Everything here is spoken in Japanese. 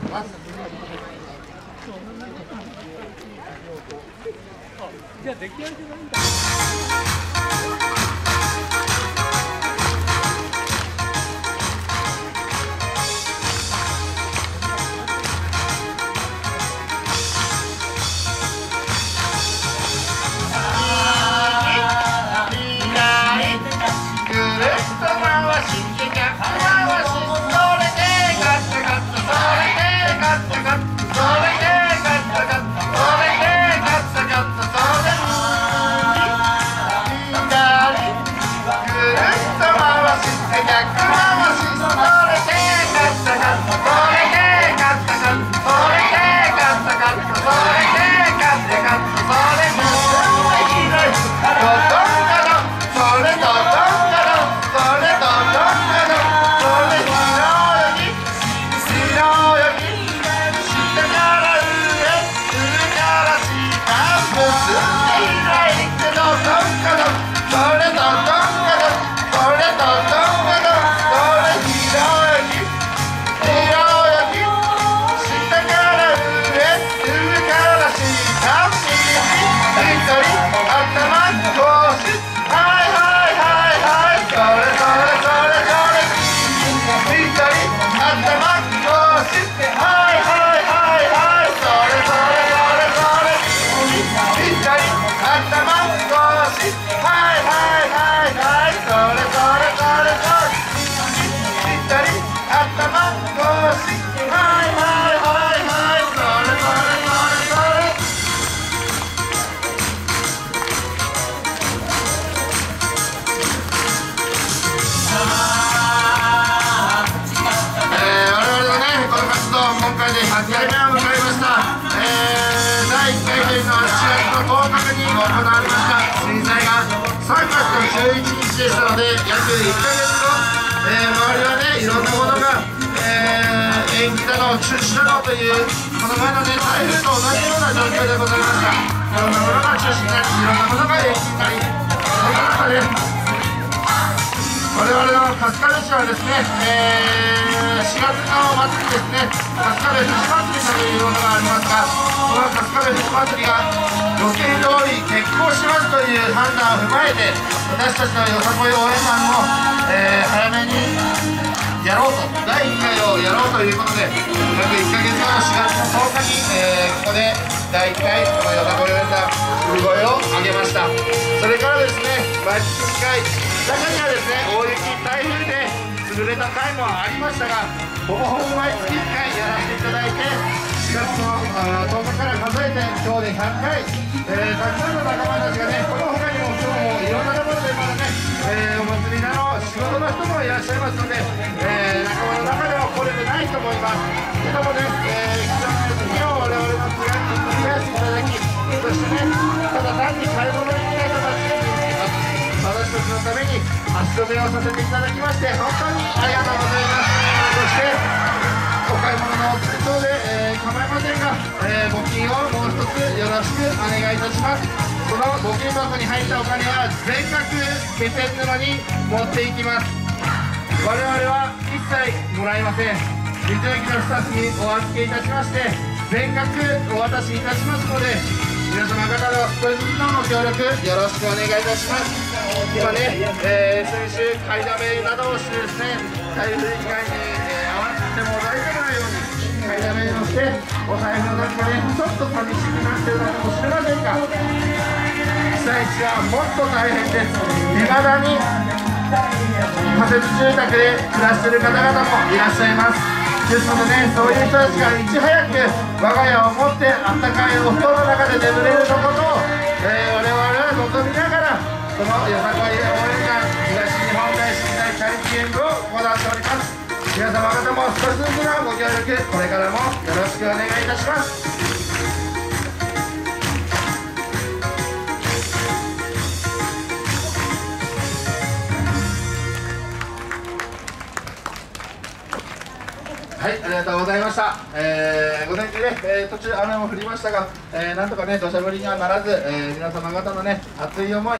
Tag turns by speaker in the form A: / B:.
A: ます。
B: じゃあ出来上がりじゃないんだ。
A: 8回目を迎えました。第1回というのは7月の10日に行われました震災が3月の11日でしたので、約1ヶ月後、周りはね、いろんなものが、延期だの中止だのという、この前のね、台風と同じような状況でございました。いろんなものが中止になり、いろんなものが延期になり、その中で我々の春日部市はですね、4月の末にですね、春日部富士祭りというものがありますが、この春日部富士祭りが予定通り決行しますという判断を踏まえて、私たちのよさこい応援団も、早めにやろうと、第1回をやろうということで、約1ヶ月後の4月の10日に、ここで第1回このよさこい応援団産声を上げました。それからですね、毎月2回、中にはですね、大雪、台風で潰れた回もありましたが、ほぼほぼ毎月1回やらせていただいて、4月の10日から数えて今日で100回、たくさんの仲間たちがね、この他にも今日もいろんなところでまだね、お祭りなど仕事の人もいらっしゃいますので、仲間の中では来れてない人もいます。けどもね、貴重な時を我々の津軽に繰り返していただき、そしてね、ただ単に買い物に来ない人たちに私たちのために足止めをさせていただきまして、本当にありがとうございます。そしてお買い物のお釣り等で、構いませんが、募金をもう一つよろしくお願いいたします。その募金箱に入ったお金は全額気仙沼に持っていきます。我々は一切もらえません。道の駅のスタッフにお預けいたしまして、全額お渡しいたしますので、皆様方の少しずつのご協力よろしくお願いいたします。今ね、先週買いだめなどをしてですね、台風以外に、合わせても大丈夫なように買いだめをして、お財布の中がね、ちょっと寂しくなっているのかもしれませんが、被災地はもっと大変です。未だに仮設住宅で暮らしている方々もいらっしゃいます。ですのでね、そういう人たちがいち早く我が家を持ってあったかいお布団の中で眠れるのことを、我々は望みながら、このよさこい応援団東日本大震災チャリティー演舞を行っております。皆様方も少しずつのご協力、これからもよろしくお願いいたします。はい、ありがとうございました。午前中ね、途中雨も降りましたが、なんとかね、土砂降りにはならず、皆様方のね、熱い思い